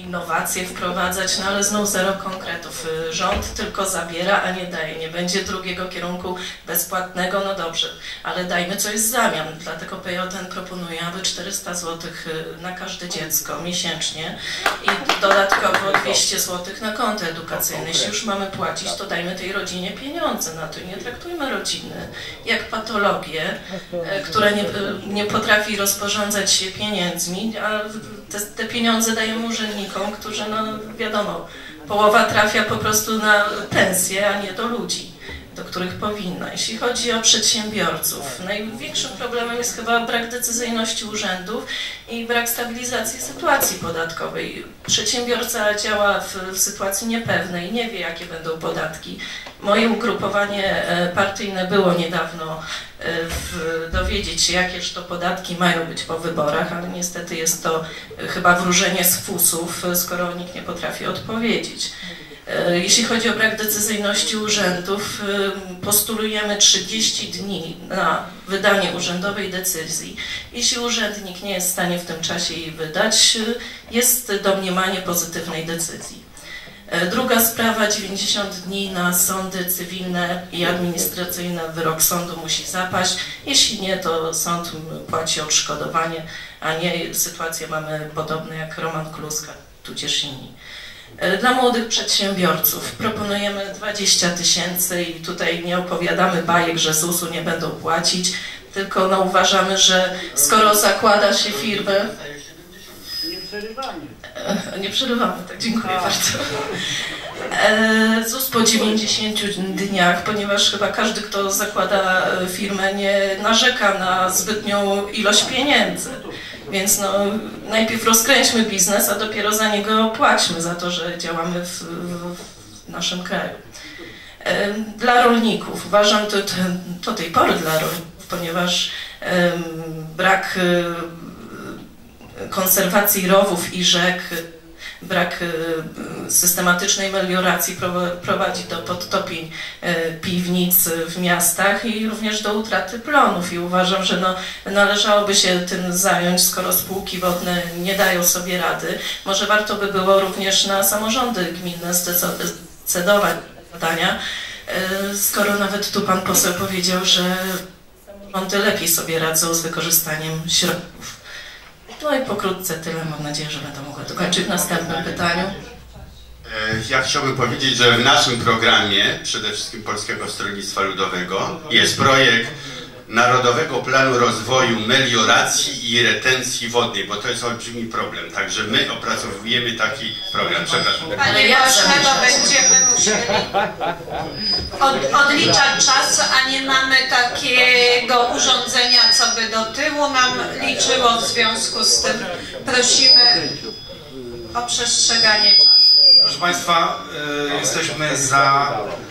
innowacje wprowadzać, no ale znów zero konkretów. Rząd tylko zabiera, a nie daje. Nie będzie drugiego kierunku bezpłatnego, no dobrze, ale dajmy coś w zamian. Dlatego PJN proponuje, aby 400 zł na każde dziecko miesięcznie i dodatkowo 200 zł na konto edukacyjne. Jeśli już mamy płacić, to dajmy tej rodzinie pieniądze na to i nie traktujmy rodziny jak patologię, która nie potrafi rozporządzać się pieniędzmi, a te pieniądze dajemy urzędnikom, którzy, no wiadomo, połowa trafia po prostu na pensję, a nie do ludzi, do których powinna. Jeśli chodzi o przedsiębiorców, największym problemem jest chyba brak decyzyjności urzędów i brak stabilizacji sytuacji podatkowej. Przedsiębiorca działa w sytuacji niepewnej, nie wie, jakie będą podatki. Moje ugrupowanie partyjne było niedawno dowiedzieć się, jakież to podatki mają być po wyborach, ale niestety jest to chyba wróżenie z fusów, skoro nikt nie potrafi odpowiedzieć. Jeśli chodzi o brak decyzyjności urzędów, postulujemy 30 dni na wydanie urzędowej decyzji. Jeśli urzędnik nie jest w stanie w tym czasie jej wydać, jest domniemanie pozytywnej decyzji. Druga sprawa, 90 dni na sądy cywilne i administracyjne, wyrok sądu musi zapaść. Jeśli nie, to sąd płaci odszkodowanie, a nie sytuację mamy podobną jak Roman Kluska, tudzież inni. Dla młodych przedsiębiorców proponujemy 20 000 i tutaj nie opowiadamy bajek, że ZUS-u nie będą płacić, tylko no, uważamy, że skoro zakłada się firmę... Nie przerywamy, tak, dziękuję bardzo. ZUS po 90 dniach, ponieważ chyba każdy, kto zakłada firmę, nie narzeka na zbytnią ilość pieniędzy. Więc no, najpierw rozkręćmy biznes, a dopiero za niego płaćmy, za to, że działamy w naszym kraju. Dla rolników, uważam to do tej pory dla rolników, ponieważ brak konserwacji rowów i rzek, brak systematycznej melioracji prowadzi do podtopień piwnic w miastach i również do utraty plonów. I uważam, że no, należałoby się tym zająć, skoro spółki wodne nie dają sobie rady. Może warto by było również na samorządy gminne zdecydować zadania, skoro nawet tu pan poseł powiedział, że samorządy lepiej sobie radzą z wykorzystaniem środków. No i pokrótce tyle, mam nadzieję, że będę mogła dokończyć w następnym pytaniu. Ja chciałbym powiedzieć, że w naszym programie, przede wszystkim Polskiego Stronnictwa Ludowego, jest projekt Narodowego Planu Rozwoju Melioracji i Retencji Wodnej, bo to jest olbrzymi problem. Także my opracowujemy taki program. Przepraszam. Panie pośle, bo będziemy musieli odliczać czas, a nie mamy takiego urządzenia, co by do tyłu nam liczyło. W związku z tym prosimy o przestrzeganie czasu. Proszę Państwa, jesteśmy za...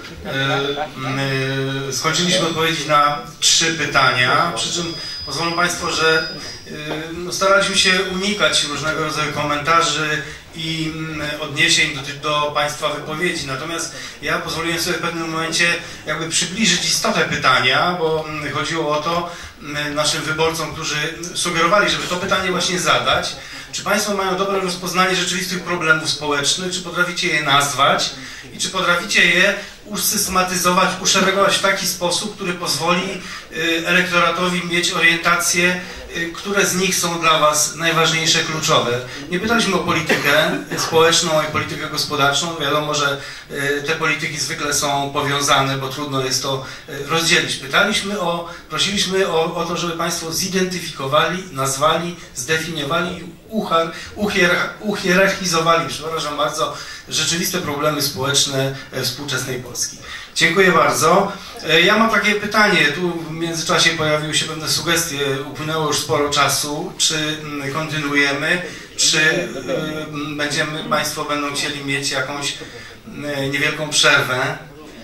skończyliśmy odpowiedzieć na 3 pytania, przy czym pozwolą Państwo, że staraliśmy się unikać różnego rodzaju komentarzy i odniesień do Państwa wypowiedzi. Natomiast ja pozwoliłem sobie w pewnym momencie jakby przybliżyć istotę pytania, bo chodziło o to naszym wyborcom, którzy sugerowali, żeby to pytanie właśnie zadać. Czy Państwo mają dobre rozpoznanie rzeczywistych problemów społecznych, czy potraficie je nazwać i czy potraficie je usystematyzować, uszeregować w taki sposób, który pozwoli elektoratowi mieć orientację, które z nich są dla Was najważniejsze, kluczowe. Nie pytaliśmy o politykę społeczną i politykę gospodarczą. Wiadomo, że te polityki zwykle są powiązane, bo trudno jest to rozdzielić. Prosiliśmy o to, żeby Państwo zidentyfikowali, nazwali, zdefiniowali i uhierarchizowali, przepraszam bardzo, rzeczywiste problemy społeczne współczesnej Polski. Dziękuję bardzo. Ja mam takie pytanie, tu w międzyczasie pojawiły się pewne sugestie, upłynęło już sporo czasu, czy kontynuujemy, czy Państwo będą chcieli mieć jakąś niewielką przerwę?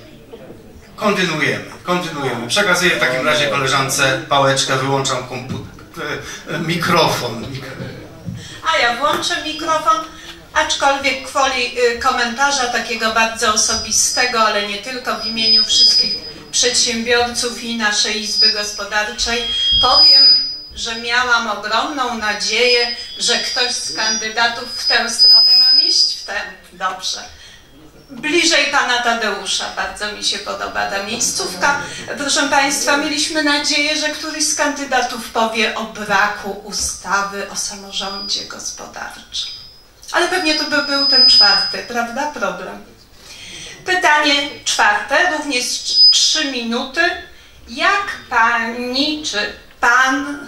Kontynuujemy. Przekazuję w takim razie koleżance pałeczkę, wyłączam mikrofon. A ja włączę mikrofon, aczkolwiek gwoli komentarza takiego bardzo osobistego, ale nie tylko, w imieniu wszystkich przedsiębiorców i naszej Izby Gospodarczej powiem, że miałam ogromną nadzieję, że ktoś z kandydatów w tę stronę ma iść w ten? Dobrze. Bliżej pana Tadeusza, bardzo mi się podoba ta miejscówka. Proszę państwa, mieliśmy nadzieję, że któryś z kandydatów powie o braku ustawy o samorządzie gospodarczym. Ale pewnie to by był ten czwarty, prawda? Problem. Pytanie czwarte, również 3 minuty. Jak pani czy pan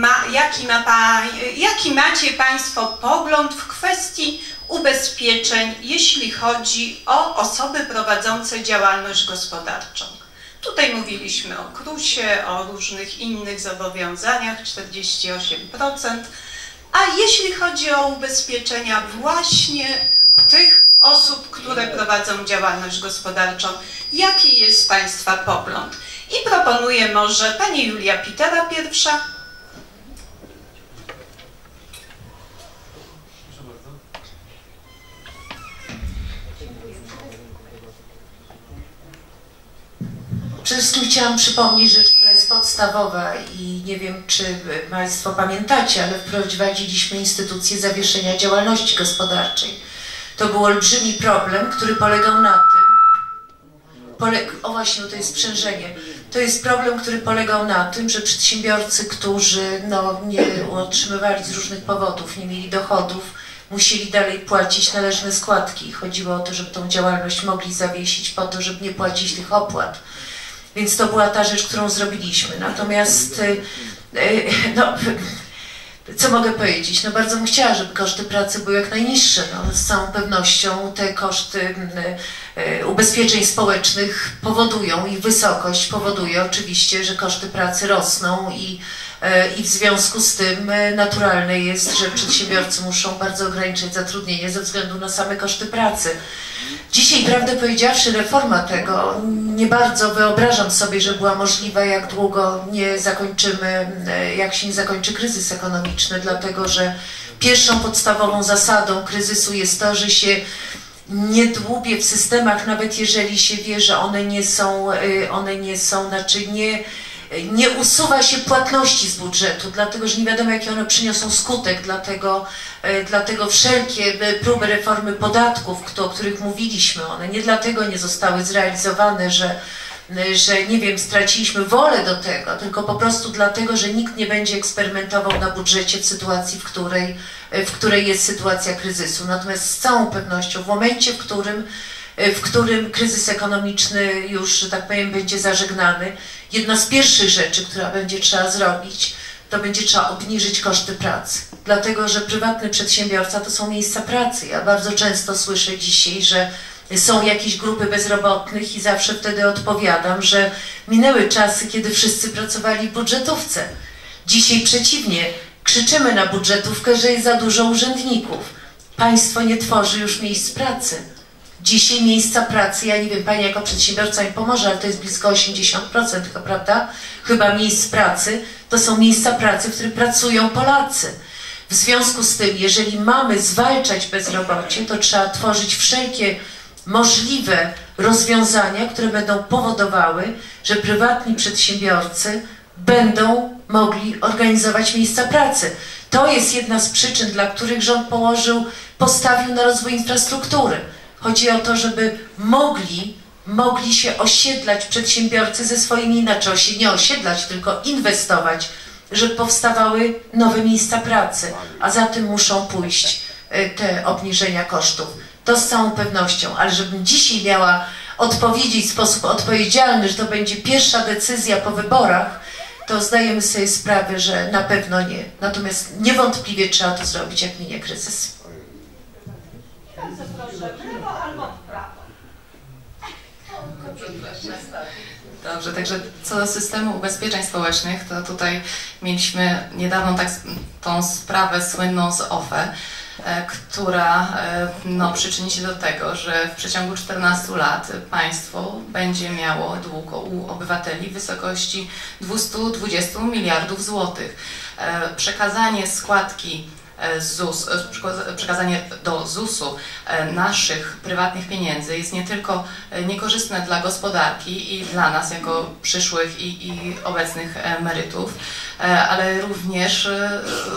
jaki macie państwo pogląd w kwestii ubezpieczeń, jeśli chodzi o osoby prowadzące działalność gospodarczą? Tutaj mówiliśmy o KRUS-ie, o różnych innych zobowiązaniach, 48%. A jeśli chodzi o ubezpieczenia właśnie tych osób, które prowadzą działalność gospodarczą, jaki jest państwa pogląd? I proponuję może pani Julia Pitera pierwsza. Przede wszystkim chciałam przypomnieć rzecz, która jest podstawowa i nie wiem, czy państwo pamiętacie, ale wprowadziliśmy instytucję zawieszenia działalności gospodarczej. To był olbrzymi problem, który polegał na tym, o właśnie, to jest sprzężenie. To jest problem, który polegał na tym, że przedsiębiorcy, którzy nie otrzymywali z różnych powodów, nie mieli dochodów, musieli dalej płacić należne składki. Chodziło o to, żeby tą działalność mogli zawiesić po to, żeby nie płacić tych opłat. Więc to była ta rzecz, którą zrobiliśmy. Natomiast, co mogę powiedzieć? No bardzo bym chciała, żeby koszty pracy były jak najniższe. No, z całą pewnością te koszty ubezpieczeń społecznych powodują, ich wysokość powoduje oczywiście, że koszty pracy rosną i w związku z tym naturalne jest, że przedsiębiorcy muszą bardzo ograniczyć zatrudnienie ze względu na same koszty pracy. Dzisiaj, prawdę powiedziawszy, reforma tego nie bardzo wyobrażam sobie, że była możliwa, jak długo nie zakończymy, jak się nie zakończy kryzys ekonomiczny, dlatego że pierwszą podstawową zasadą kryzysu jest to, że się nie dłubie w systemach, nawet jeżeli się wie, że nie usuwa się płatności z budżetu, dlatego że nie wiadomo, jaki one przyniosą skutek, dlatego wszelkie próby reformy podatków, o których mówiliśmy, one nie dlatego nie zostały zrealizowane, że nie wiem, straciliśmy wolę do tego, tylko po prostu dlatego, że nikt nie będzie eksperymentował na budżecie w sytuacji, w której jest sytuacja kryzysu. Natomiast z całą pewnością w momencie, w którym kryzys ekonomiczny już, że tak powiem, będzie zażegnany, jedna z pierwszych rzeczy, która będzie trzeba zrobić, to będzie trzeba obniżyć koszty pracy. Dlatego, że prywatny przedsiębiorca to są miejsca pracy. Ja bardzo często słyszę dzisiaj, że są jakieś grupy bezrobotnych i zawsze wtedy odpowiadam, że minęły czasy, kiedy wszyscy pracowali w budżetówce. Dzisiaj przeciwnie, krzyczymy na budżetówkę, że jest za dużo urzędników. Państwo nie tworzy już miejsc pracy. Dzisiaj miejsca pracy, ja nie wiem, pani jako przedsiębiorca mi pomoże, ale to jest blisko 80% chyba, prawda? Chyba miejsc pracy, to są miejsca pracy, w których pracują Polacy. W związku z tym, jeżeli mamy zwalczać bezrobocie, to trzeba tworzyć wszelkie możliwe rozwiązania, które będą powodowały, że prywatni przedsiębiorcy będą mogli organizować miejsca pracy. To jest jedna z przyczyn, dla których rząd postawił na rozwój infrastruktury. Chodzi o to, żeby mogli się osiedlać przedsiębiorcy ze swoimi, inaczej nie osiedlać, tylko inwestować, żeby powstawały nowe miejsca pracy, a za tym muszą pójść te obniżenia kosztów. To z całą pewnością, ale żebym dzisiaj miała odpowiedzieć w sposób odpowiedzialny, że to będzie pierwsza decyzja po wyborach, to zdajemy sobie sprawę, że na pewno nie. Natomiast niewątpliwie trzeba to zrobić, jak minie kryzys. Bardzo proszę, w lewo albo w prawo. Dobrze, także co do systemu ubezpieczeń społecznych, to tutaj mieliśmy niedawno tą sprawę słynną z OFE, która przyczyni się do tego, że w przeciągu 14 lat państwo będzie miało dług u obywateli w wysokości 220 miliardów złotych. Przekazanie składki ZUS, przekazanie do ZUS-u naszych prywatnych pieniędzy jest nie tylko niekorzystne dla gospodarki i dla nas jako przyszłych i obecnych emerytów, ale również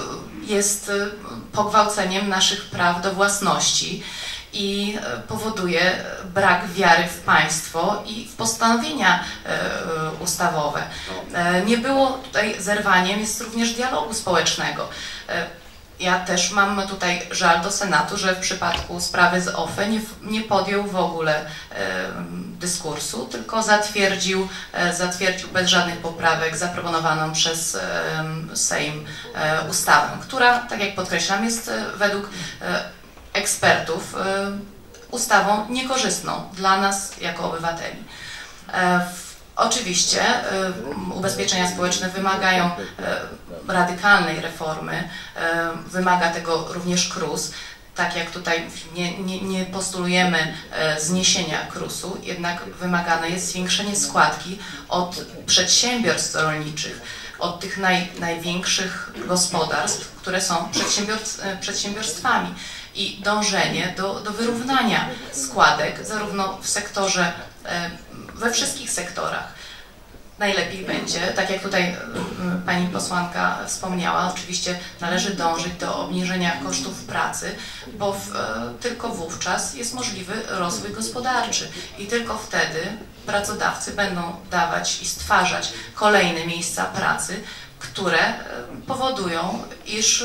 jest pogwałceniem naszych praw do własności i powoduje brak wiary w państwo i w postanowienia ustawowe. Nie było tutaj zerwaniem, jest również dialogu społecznego. Ja też mam tutaj żal do Senatu, że w przypadku sprawy z OFE nie podjął w ogóle dyskursu, tylko zatwierdził bez żadnych poprawek zaproponowaną przez Sejm ustawę, która, tak jak podkreślam, jest według ekspertów ustawą niekorzystną dla nas jako obywateli. Oczywiście ubezpieczenia społeczne wymagają radykalnej reformy, wymaga tego również KRUS. Tak jak tutaj nie postulujemy zniesienia KRUS-u, jednak wymagane jest zwiększenie składki od przedsiębiorstw rolniczych, od tych największych gospodarstw, które są przedsiębiorstwami i dążenie do wyrównania składek zarówno w sektorze, we wszystkich sektorach. Najlepiej będzie, tak jak tutaj pani posłanka wspomniała, oczywiście należy dążyć do obniżenia kosztów pracy, bo tylko wówczas jest możliwy rozwój gospodarczy i tylko wtedy pracodawcy będą dawać i stwarzać kolejne miejsca pracy, które powodują, iż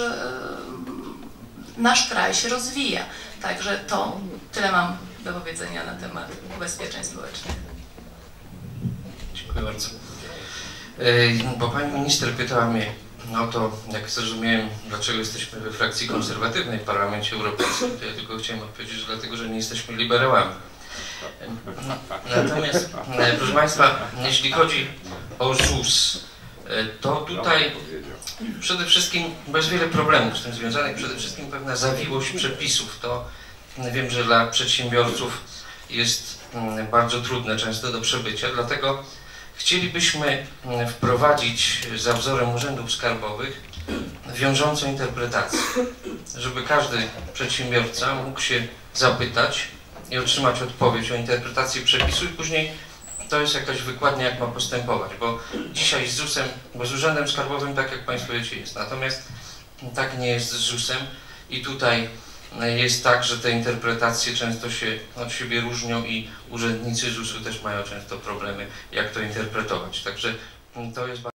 nasz kraj się rozwija. Także to tyle mam do powiedzenia na temat ubezpieczeń społecznych. Dziękuję bardzo. Bo pani minister pytała mnie o to, jak zrozumiałem, dlaczego jesteśmy we frakcji konserwatywnej w Parlamencie Europejskim, to ja tylko chciałem odpowiedzieć, że dlatego, że nie jesteśmy liberałami. Natomiast, proszę Państwa, jeśli chodzi o ZUS, to tutaj przede wszystkim bez wiele problemów z tym związanych, przede wszystkim pewna zawiłość przepisów. To wiem, że dla przedsiębiorców jest bardzo trudne często do przebycia, dlatego chcielibyśmy wprowadzić za wzorem urzędów skarbowych wiążącą interpretację, żeby każdy przedsiębiorca mógł się zapytać i otrzymać odpowiedź o interpretację przepisu i później to jest jakaś wykładnia, jak ma postępować, bo dzisiaj z ZUS-em, bo z urzędem skarbowym, tak jak Państwo wiecie, jest, natomiast tak nie jest z ZUS-em i tutaj jest tak, że te interpretacje często się od siebie różnią i urzędnicy ZUS-u też mają często problemy, jak to interpretować. Także to jest